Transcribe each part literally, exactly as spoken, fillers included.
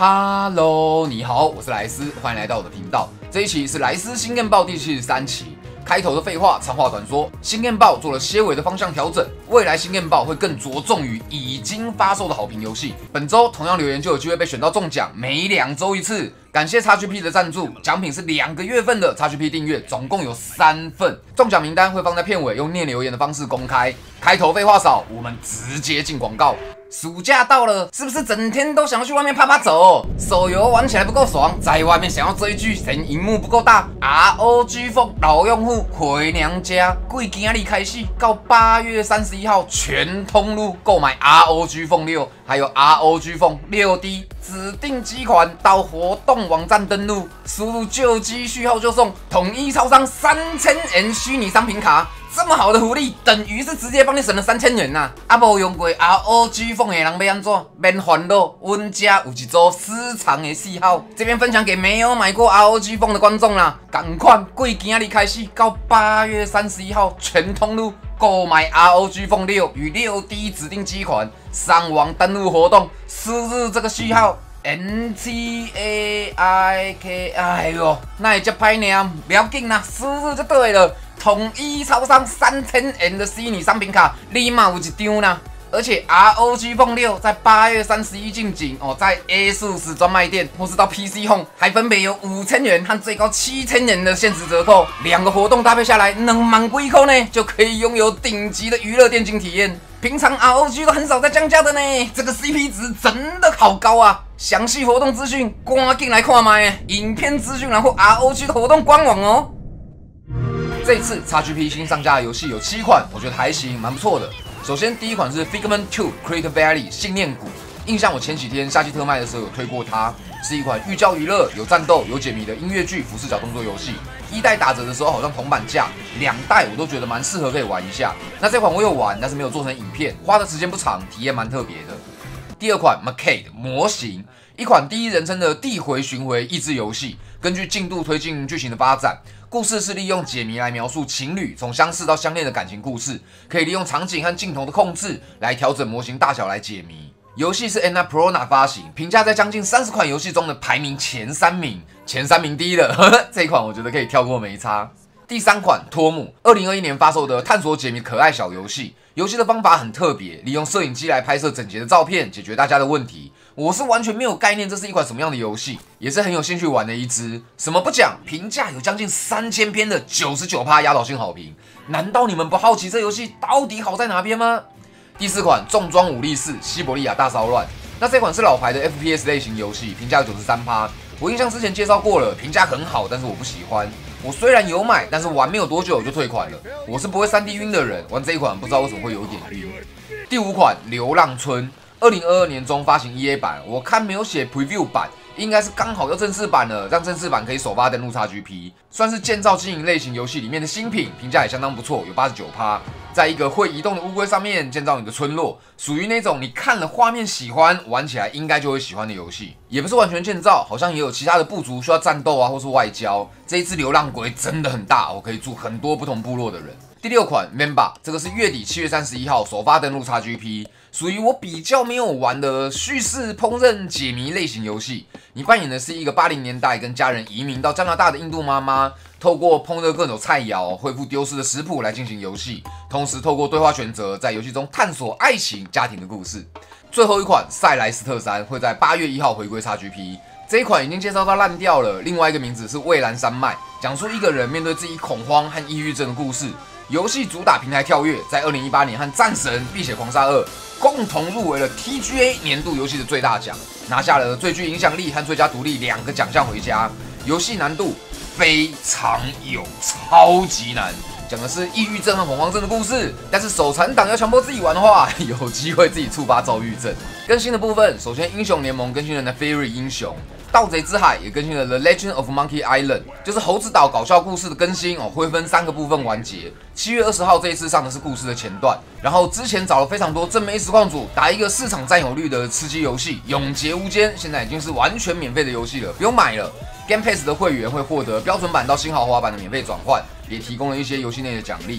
Hello， 你好，我是莱斯，欢迎来到我的频道。这一期是莱斯新 Game 报第七十三期。开头的废话，长话短说，新 Game 报做了些微的方向调整，未来新 Game 报会更着重于已经发售的好评游戏。本周同样留言就有机会被选到中奖，每两周一次。感谢 X G P 的赞助，奖品是两个月份的 X G P 订阅，总共有三份。中奖名单会放在片尾，用念留言的方式公开。开头废话少，我们直接进广告。暑假到了，是不是整天都想要去外面趴趴走？手游玩起来不够爽，在外面想要追剧，嫌荧幕不够大。R O G 风老用户回娘家，贵今日开始到八月三十一号，全通路购买 R O G 风六，还有 R O G 风六 D 指定机款，到活动网站登录，输入旧机序号就送统一超商三千元虚拟商品卡。这么好的福利，等于是直接帮你省了三千元呐！啊，无用过 R O G 风的人要安怎？免烦恼，阮家有一组私藏的嗜好，这边分享给没有买过 R O G 风的观众啦！赶快，贵今日开始到八月三十一号，全通路购买 R O G 风六与六 D 指定机款，上网登录活动，输入这个序号 N T A I K， 哎呦，那也叫歹念，不要紧啦，输入就对了。统一超商三千元的虚拟商品卡，立马有一张啦！而且 R O G 风六在八月三十一进境哦，在 ASUS 专卖店或是到 P C Home 还分别有五千元和最高七千元的限时折扣，两个活动搭配下来，两万几块呢，就可以拥有顶级的娱乐电竞体验。平常 R O G 都很少在降价的呢，这个 C P 值真的好高啊！详细活动资讯赶紧来看卖，影片资讯栏或 R O G 的活动官网哦。这次 X G P 新上架的游戏有七款，我觉得还行，蛮不错的。首先第一款是 Figment 二 Crater Valley 信念谷，印象我前几天夏季特卖的时候有推过它，是一款寓教于乐、有战斗、有解谜的音乐剧俯视角动作游戏。一代打折的时候好像铜板价，两代我都觉得蛮适合可以玩一下。那这款我有玩，但是没有做成影片，花的时间不长，体验蛮特别的。第二款 Macade 模型，一款第一人称的递回巡回益智游戏，根据进度推进剧情的发展。故事是利用解谜来描述情侣从相识到相恋的感情故事，可以利用场景和镜头的控制来调整模型大小来解谜。游戏是 Annapurna 发行，评价在将近三十款游戏中的排名前三名，前三名第一的，呵呵，这一款我觉得可以跳过没差。第三款托姆，二零二一年发售的探索解谜可爱小游戏。游戏的方法很特别，利用摄影机来拍摄整洁的照片，解决大家的问题。我是完全没有概念这是一款什么样的游戏，也是很有兴趣玩的一支。什么不讲，评价有将近三千篇的 百分之九十九 压倒性好评。难道你们不好奇这游戏到底好在哪边吗？第四款重装武力四西伯利亚大骚乱，那这款是老牌的 F P S 类型游戏，评价有 百分之九十三。我印象之前介绍过了，评价很好，但是我不喜欢。我虽然有买，但是玩没有多久就退款了。我是不会 三 D 晕的人，玩这一款不知道为什么会有一点晕。第五款流浪村，二零二二年中发行 E A 版，我看没有写 Preview 版，应该是刚好要正式版了，让正式版可以首发登录 X G P， 算是建造经营类型游戏里面的新品，评价也相当不错，有 百分之八十九。在一个会移动的乌龟上面建造你的村落，属于那种你看了画面喜欢，玩起来应该就会喜欢的游戏。也不是完全建造，好像也有其他的部族需要战斗啊，或是外交。这一只流浪龟真的很大，我可以住很多不同部落的人。第六款 Memba， 这个是月底七月三十一号首发登录 X G P， 属于我比较没有玩的叙事烹饪解谜类型游戏。你扮演的是一个八零年代跟家人移民到加拿大的印度妈妈，透过烹饪各种菜肴，恢复丢失的食谱来进行游戏，同时透过对话选择，在游戏中探索爱情、家庭的故事。最后一款塞莱斯特三会在八月一号回归 X G P。这一款已经介绍到烂掉了，另外一个名字是蔚蓝山脉，讲述一个人面对自己恐慌和抑郁症的故事。游戏主打平台跳跃，在二零一八年和战神碧血狂杀二共同入围了 T G A 年度游戏的最大奖，拿下了最具影响力和最佳独立两个奖项回家。游戏难度非常有，超级难，讲的是抑郁症和恐慌症的故事，但是手残党要强迫自己玩的话，有机会自己触发躁郁症。更新的部分，首先英雄联盟更新了 Naafiri 英雄，盗贼之海也更新了 The Legend of Monkey Island， 就是猴子岛搞笑故事的更新哦，会分三个部分完结。七月二十号这一次上的是故事的前段，然后之前找了非常多正妹实况组打一个市场占有率的吃鸡游戏《永劫无间》，现在已经是完全免费的游戏了，不用买了。Game Pass 的会员会获得标准版到新豪华版的免费转换，也提供了一些游戏内的奖励。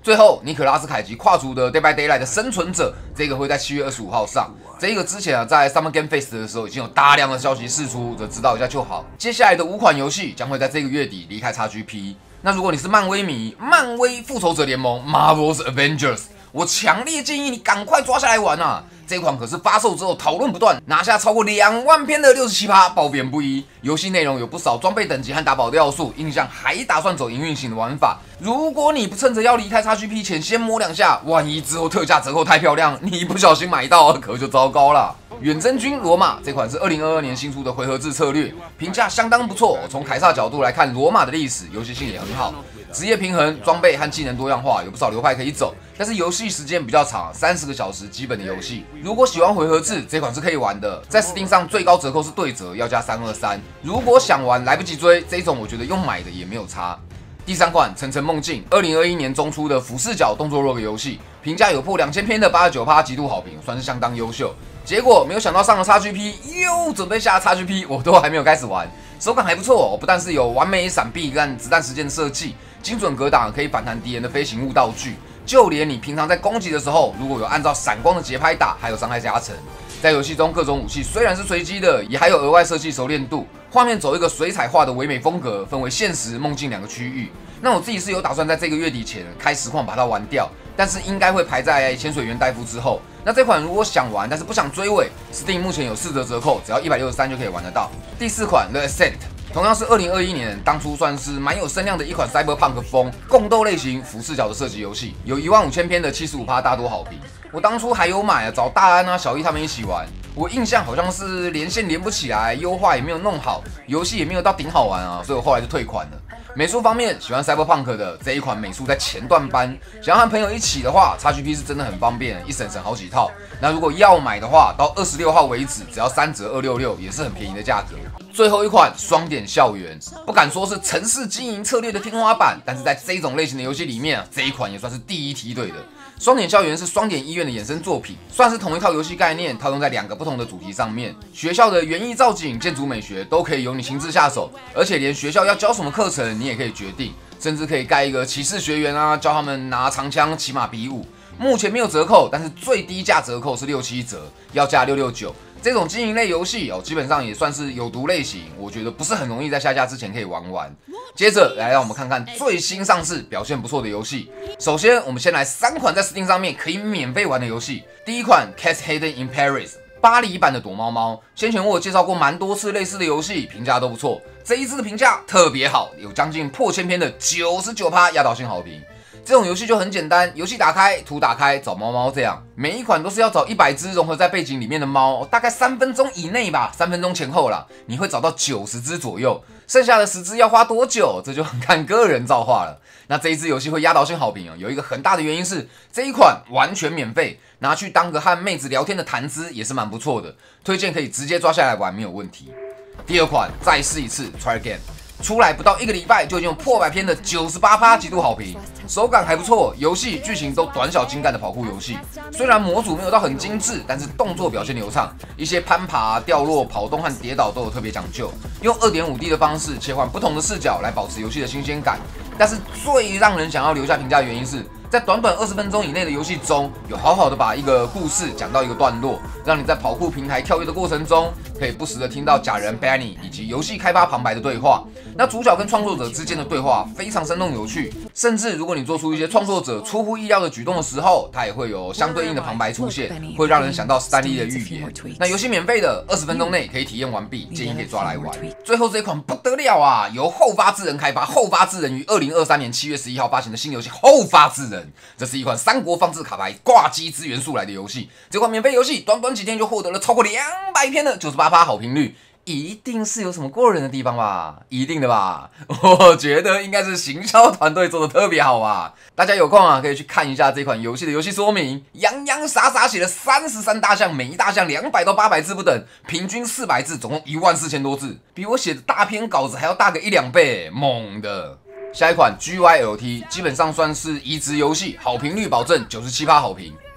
最后，尼可拉斯凯奇跨足的 Day by Daylight 的生存者，这个会在七月二十五号上。这一个之前啊，在 Summer Game Fest 的时候已经有大量的消息释出，则知道一下就好。接下来的五款游戏将会在这个月底离开 X G P。那如果你是漫威迷，漫威复仇者联盟 Marvel's Avengers， 我强烈建议你赶快抓下来玩啊！这款可是发售之后讨论不断，拿下超过两万篇的 百分之六十七， 褒贬不一。游戏内容有不少装备等级和打宝的要素，印象还打算走营运型的玩法。如果你不趁着要离开 X G P 前先摸两下，万一之后特价折扣太漂亮，你不小心买到可就糟糕了。远征军罗马这款是二零二二年新出的回合制策略，评价相当不错。从凯撒角度来看，罗马的历史游戏性也很好，职业平衡、装备和技能多样化，有不少流派可以走。但是游戏时间比较长，三十个小时基本的游戏。如果喜欢回合制，这款是可以玩的。在 Steam 上最高折扣是对折，要加三二三。如果想玩来不及追，这种我觉得用买的也没有差。第三款《层层梦境》，二零二一年中出的俯视角动作 rogue 游戏，评价有破两千篇的 八十九， 极度好评，算是相当优秀。结果没有想到上了 X G P， 又准备下 X G P， 我都还没有开始玩，手感还不错，不但是有完美闪避和子弹时间的设计，精准格挡可以反弹敌人的飞行物道具，就连你平常在攻击的时候，如果有按照闪光的节拍打，还有伤害加成。在游戏中，各种武器虽然是随机的，也还有额外设计熟练度。画面走一个水彩画的唯美风格，分为现实、梦境两个区域。那我自己是有打算在这个月底前开实况把它玩掉，但是应该会排在潜水员戴夫之后。那这款如果想玩，但是不想追尾 ，Steam 目前有四折折扣，只要一百六十三就可以玩得到。第四款 The Ascent， 同样是二零二一年，当初算是蛮有声量的一款 Cyberpunk 风共斗类型俯视角的射击游戏，有一万五千篇的 百分之七十五， 大多好评。我当初还有买啊，找大安啊、小易他们一起玩。我印象好像是连线连不起来，优化也没有弄好，游戏也没有到顶好玩啊，所以我后来就退款了。美术方面，喜欢 Cyberpunk 的这一款美术在前段班，想要和朋友一起的话 ，X G P 是真的很方便，一省省好几套。那如果要买的话，到二十六号为止，只要三折二百六十六，也是很便宜的价格。最后一款双点校园，不敢说是城市经营策略的天花板，但是在这种类型的游戏里面，这一款也算是第一梯队的。双点校园是双点医院的衍生作品，算是同一套游戏概念，套用在两个不同的主题上面。学校的园艺造景、建筑美学都可以由你亲自下手，而且连学校要教什么课程，你也可以决定，甚至可以盖一个骑士学园啊，教他们拿长枪骑马比武。目前没有折扣，但是最低价折扣是六七折，要价六六九。这种经营类游戏哦，基本上也算是有毒类型，我觉得不是很容易在下架之前可以玩完。接着来让我们看看最新上市表现不错的游戏。首先，我们先来三款在 Steam 上面可以免费玩的游戏。第一款 Cat's Hidden in Paris， 巴黎版的躲猫猫。先前我有介绍过蛮多次类似的游戏，评价都不错。这一次的评价特别好，有将近破千篇的 百分之九十九 压倒性好评。这种游戏就很简单，游戏打开，图打开，找猫猫这样。每一款都是要找一百只融合在背景里面的猫，大概三分钟以内吧，三分钟前后啦，你会找到九十只左右。剩下的十只要花多久，这就很看个人造化了。那这一支游戏会压倒性好评哦，有一个很大的原因是这一款完全免费，拿去当个和妹子聊天的谈资也是蛮不错的，推荐可以直接抓下来玩，没有问题。第二款再试一次 Try Again。出来不到一个礼拜就已经有破百篇的 百分之九十八， 极度好评，手感还不错，游戏剧情都短小精干的跑酷游戏。虽然模组没有到很精致，但是动作表现流畅，一些攀爬、掉落、跑动和跌倒都有特别讲究，用 二点五 D 的方式切换不同的视角来保持游戏的新鲜感。但是最让人想要留下评价的原因是，在短短二十分钟以内的游戏中，有好好的把一个故事讲到一个段落，让你在跑酷平台跳跃的过程中，可以不时的听到假人 Benny 以及游戏开发旁白的对话。那主角跟创作者之间的对话非常生动有趣，甚至如果你做出一些创作者出乎意料的举动的时候，它也会有相对应的旁白出现，会让人想到史丹利的预言。那游戏免费的，二十分钟内可以体验完毕，建议可以抓来玩。最后这一款不得了啊，由后发制人开发，后发制人于二零二三年七月十一号发行的新游戏《后发制人》，这是一款三国放置卡牌挂机资源素来的游戏。这款免费游戏短短几天就获得了超过两百篇的 百分之九十八 好评率。一定是有什么过人的地方吧？一定的吧？我觉得应该是行销团队做的特别好吧。大家有空啊，可以去看一下这款游戏的游戏说明，洋洋洒洒写了三十三大项，每一大项两百到八百字不等，平均四百字，总共一万四千多字，比我写的大篇稿子还要大个一两倍，猛的。下一款 G Y L T 基本上算是移植游戏，好评率保证 百分之九十七 好评。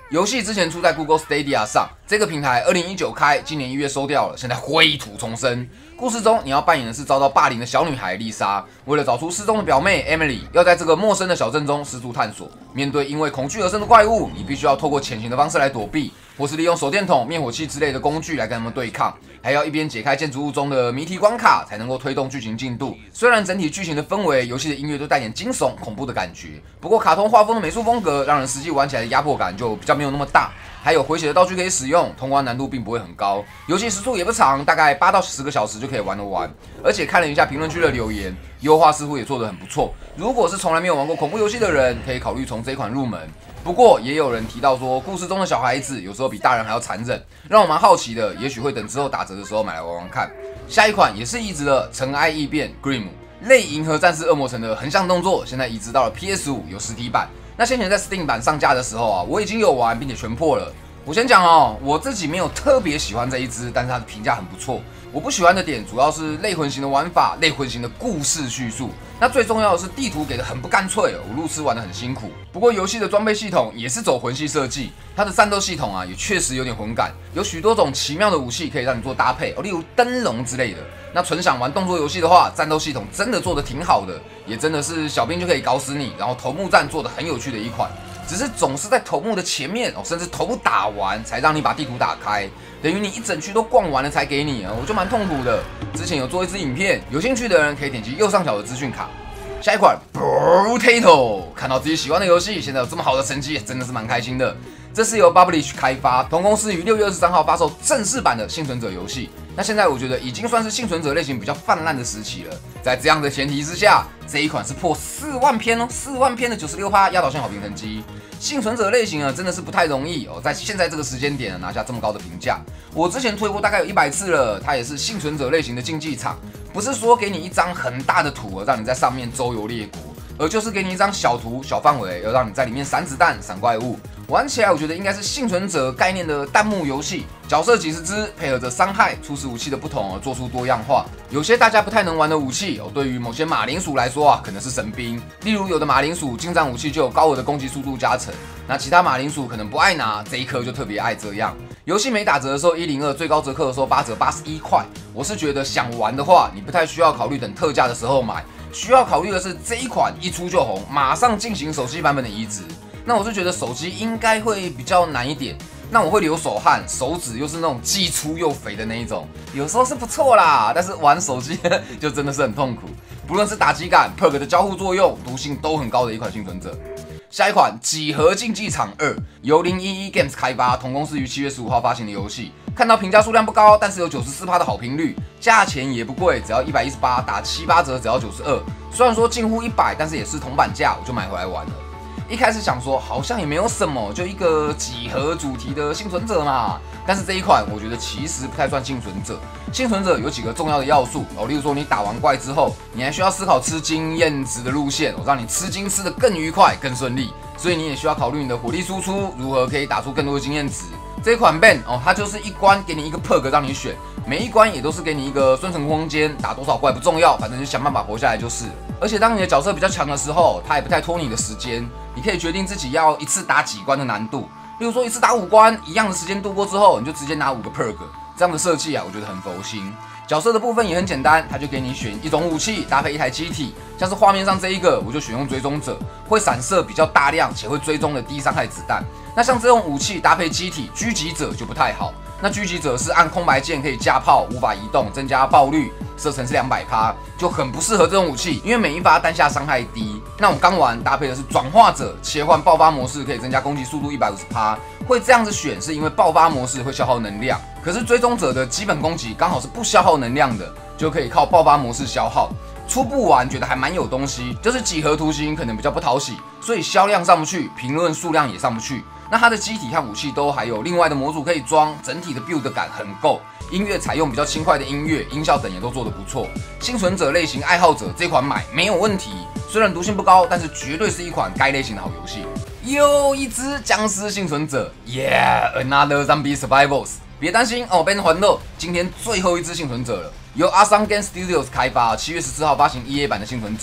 游戏之前出在 Google Stadia 上，这个平台二零一九开，今年一月收掉了，现在灰土重生。故事中你要扮演的是遭到霸凌的小女孩丽莎，为了找出失踪的表妹 Emily， 要在这个陌生的小镇中四处探索。面对因为恐惧而生的怪物，你必须要透过潜行的方式来躲避，或是利用手电筒、灭火器之类的工具来跟他们对抗，还要一边解开建筑物中的谜题关卡，才能够推动剧情进度。虽然整体剧情的氛围、游戏的音乐都带点惊悚、恐怖的感觉，不过卡通画风的美术风格让人实际玩起来的压迫感就比较没有那么大。还有回血的道具可以使用，通关难度并不会很高，游戏时速也不长，大概八到十个小时就可以玩得完。而且看了一下评论区的留言，优化似乎也做得很不错。如果是从来没有玩过恐怖游戏的人，可以考虑从这一款入门。不过也有人提到说，故事中的小孩子有时候比大人还要残忍，让我蛮好奇的，也许会等之后打折的时候买来玩玩看。下一款也是移植了尘埃异变 Grimm 类银河战士恶魔城的横向动作，现在移植到了 P S 五 有实体版。那先前在 Steam 版上架的时候啊，我已经有玩并且全破了。我先讲哦，我自己没有特别喜欢这一支，但是它的评价很不错。我不喜欢的点主要是类魂型的玩法、类魂型的故事叙述。那最重要的是地图给的很不干脆哦，我路痴玩的很辛苦。不过游戏的装备系统也是走魂系设计，它的战斗系统啊也确实有点魂感，有许多种奇妙的武器可以让你做搭配哦，例如灯笼之类的。那纯想玩动作游戏的话，战斗系统真的做的挺好的，也真的是小兵就可以搞死你，然后头目战做的很有趣的一款。只是总是在头目的前面哦，甚至头目打完才让你把地图打开，等于你一整区都逛完了才给你啊，我就蛮痛苦的。之前有做一支影片，有兴趣的人可以点击右上角的资讯卡。下一款 Potato， 看到自己喜欢的游戏现在有这么好的成绩，真的是蛮开心的。这是由 Publish 开发，同公司于六月二十三号发售正式版的幸存者游戏。那现在我觉得已经算是幸存者类型比较泛滥的时期了。在这样的前提之下，这一款是破四万篇哦，四万篇的 百分之九十六 压倒性好评成绩。幸存者类型啊，真的是不太容易哦，在现在这个时间点拿下这么高的评价。我之前推过大概有一百次了，它也是幸存者类型的竞技场，不是说给你一张很大的图让你在上面周游列国，而就是给你一张小图、小范围，要让你在里面闪子弹、闪怪物。玩起来我觉得应该是幸存者概念的弹幕游戏，角色几十只，配合着伤害、初始武器的不同而做出多样化。有些大家不太能玩的武器哦，对于某些马铃薯来说啊，可能是神兵。例如有的马铃薯近战武器就有高额的攻击速度加成，那其他马铃薯可能不爱拿，这一颗就特别爱这样。游戏没打折的时候一零二，最高折扣的时候八折八十一块。我是觉得想玩的话，你不太需要考虑等特价的时候买，需要考虑的是这一款一出就红，马上进行手机版本的移植。那我是觉得手机应该会比较难一点，那我会流手汗，手指又是那种既粗又肥的那一种，有时候是不错啦，但是玩手机就真的是很痛苦。不论是打击感、perk 的交互作用、毒性都很高的一款幸存者。下一款几何竞技场二，由零一一 Games 开发，同公司于七月十五号发行的游戏。看到评价数量不高，但是有 百分之九十四 的好评率，价钱也不贵，只要一百一十八，打七八折只要九十二。虽然说近乎一百，但是也是铜板价，我就买回来玩了。一开始想说好像也没有什么，就一个几何主题的幸存者嘛。但是这一款我觉得其实不太算幸存者。幸存者有几个重要的要素哦，例如说你打完怪之后，你还需要思考吃经验值的路线，让你吃经吃得更愉快、更顺利。所以你也需要考虑你的火力输出如何可以打出更多的经验值。这一款 ban 哦，它就是一关给你一个 perk 让你选，每一关也都是给你一个生存空间，打多少怪不重要，反正就想办法活下来就是。而且当你的角色比较强的时候，它也不太拖你的时间，你可以决定自己要一次打几关的难度。例如说一次打五关，一样的时间度过之后，你就直接拿五个 perk， 这样的设计啊，我觉得很佛心。角色的部分也很简单，它就给你选一种武器搭配一台机体，像是画面上这一个，我就选用追踪者，会闪射比较大量且会追踪的低伤害子弹。那像这种武器搭配机体，狙击者就不太好。那狙击者是按空白键可以加炮，无法移动，增加爆率，射程是 百分之两百， 就很不适合这种武器，因为每一发单下伤害低。那我刚玩搭配的是转化者，切换爆发模式可以增加攻击速度 百分之一百五十， 会这样子选是因为爆发模式会消耗能量，可是追踪者的基本攻击刚好是不消耗能量的，就可以靠爆发模式消耗。初步玩觉得还蛮有东西，就是几何图形可能比较不讨喜，所以销量上不去，评论数量也上不去。那它的机体和武器都还有另外的模组可以装，整体的 build 感很够。音乐采用比较轻快的音乐，音效等也都做得不错。幸存者类型爱好者这款买没有问题，虽然毒性不高，但是绝对是一款该类型的好游戏。又一只僵尸幸存者 ，Yeah, another zombie survivors。别担心哦 ，Ben 欢乐，今天最后一只幸存者了。由 Awesome Game Studios 开发，七月十四号发行 E A 版的幸存者。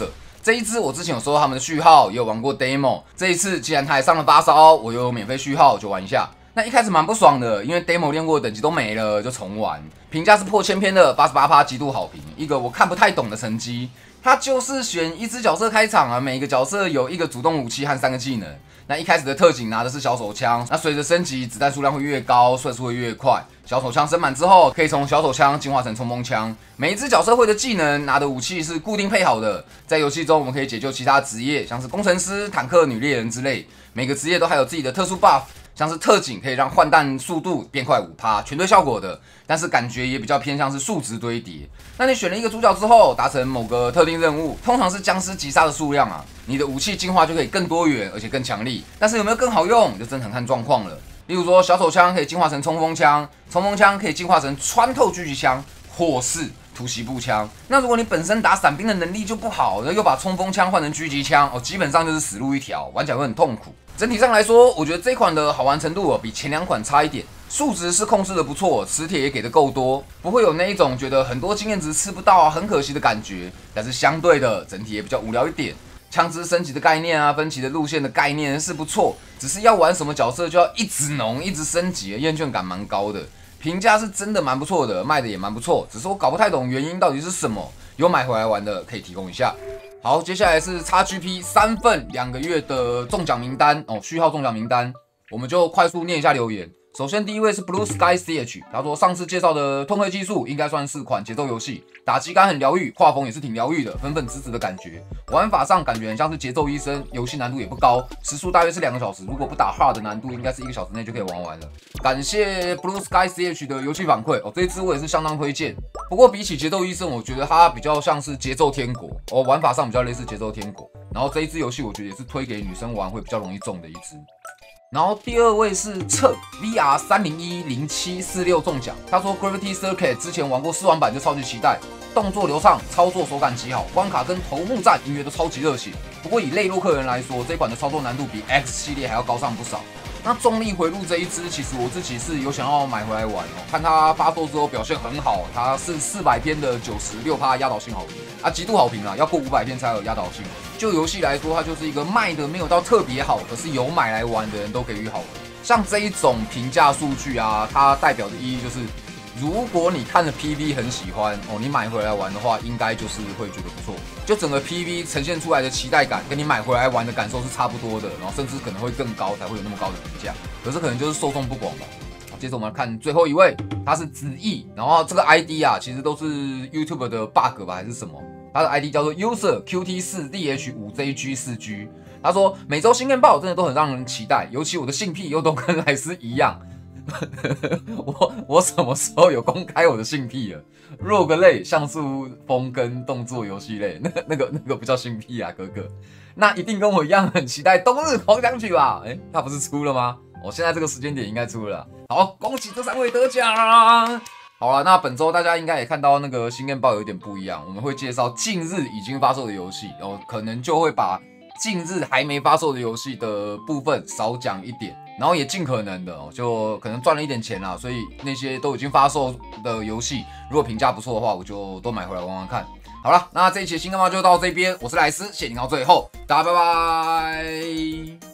这一支我之前有收到他们的序号，也有玩过 demo。这一次既然它也上了发烧，我又有免费序号，就玩一下。那一开始蛮不爽的，因为 demo 练过的等级都没了，就重玩。评价是破千篇的 百分之八十八，极度好评，一个我看不太懂的成绩。它就是选一只角色开场啊，每个角色有一个主动武器和三个技能。那一开始的特警拿的是小手枪，那随着升级，子弹数量会越高，射速会越快。小手枪升满之后，可以从小手枪进化成冲锋枪。每一只角色会的技能拿的武器是固定配好的，在游戏中我们可以解救其他职业，像是工程师、坦克、女猎人之类。每个职业都还有自己的特殊 buff。像是特警可以让换弹速度变快 百分之五， 全对效果的，但是感觉也比较偏向是数值堆叠。那你选了一个主角之后，达成某个特定任务，通常是僵尸击杀的数量啊，你的武器进化就可以更多元，而且更强力。但是有没有更好用，就真的很看状况了。例如说，小手枪可以进化成冲锋枪，冲锋枪可以进化成穿透狙击枪，或是突袭步枪。那如果你本身打伞兵的能力就不好，那又把冲锋枪换成狙击枪，哦，基本上就是死路一条，玩起来会很痛苦。整体上来说，我觉得这款的好玩程度哦比前两款差一点，数值是控制的不错，磁铁也给的够多，不会有那一种觉得很多经验值吃不到啊，很可惜的感觉。但是相对的，整体也比较无聊一点。枪支升级的概念啊，分歧的路线的概念是不错，只是要玩什么角色就要一直浓，一直升级，厌倦感蛮高的。评价是真的蛮不错的，卖的也蛮不错，只是我搞不太懂原因到底是什么。有买回来玩的可以提供一下。好，接下来是 X G P 三份两个月的中奖名单哦，序号中奖名单，我们就快速念一下留言。首先第一位是 Blue Sky C H， 他说上次介绍的吞会技术应该算是款节奏游戏，打击感很疗愈，画风也是挺疗愈的，粉粉紫紫的感觉。玩法上感觉很像是节奏医生，游戏难度也不高，时速大约是两个小时，如果不打 hard 的难度，应该是一个小时内就可以玩完了。感谢 Blue Sky C H 的游戏反馈哦，这一支我也是相当推荐。不过比起节奏医生，我觉得它比较像是节奏天国哦，玩法上比较类似节奏天国。然后这一支游戏我觉得也是推给女生玩会比较容易中的一支。然后第二位是测 V R 三零一零七四六中奖，他说 Gravity Circuit 之前玩过试玩版就超级期待，动作流畅，操作手感极好，关卡跟头目战音乐都超级热血。不过以类洛克人来说，这款的操作难度比 X 系列还要高上不少。那重力回路这一支，其实我自己是有想要买回来玩哦，看它发售之后表现很好，它是四百篇的 百分之九十六 压倒性好评啊，极度好评啦，要过五百篇才有压倒性。就游戏来说，它就是一个卖的没有到特别好，可是有买来玩的人都给予好评。像这一种评价数据啊，它代表的意义就是，如果你看了 P V 很喜欢哦，你买回来玩的话，应该就是会觉得不错。就整个 P V 呈现出来的期待感，跟你买回来玩的感受是差不多的，然后甚至可能会更高，才会有那么高的评价。可是可能就是受众不广吧。接着我们来看最后一位，他是子毅，然后这个 I D 啊，其实都是 YouTube 的 bug 吧，还是什么？他的 I D 叫做 User Q T 四 D H 五 J G 四 G。他说每周新电报真的都很让人期待，尤其我的性癖又都跟莱斯一样。我我什么时候有公开我的性癖了 ？Rogue 类、像素风跟动作游戏类，那个那个那个不叫性癖啊，哥哥。那一定跟我一样很期待《冬日狂想曲》吧？哎、欸，它不是出了吗？我、哦、现在这个时间点应该出了啦。好，恭喜这三位得奖！好了，那本周大家应该也看到那个新电报有点不一样，我们会介绍近日已经发售的游戏，然后可能就会把近日还没发售的游戏的部分少讲一点。然后也尽可能的，就可能赚了一点钱啦，所以那些都已经发售的游戏，如果评价不错的话，我就都买回来玩玩看。好了，那这一期新干嘛就到这边，我是莱斯，谢谢您到最后，大家拜拜。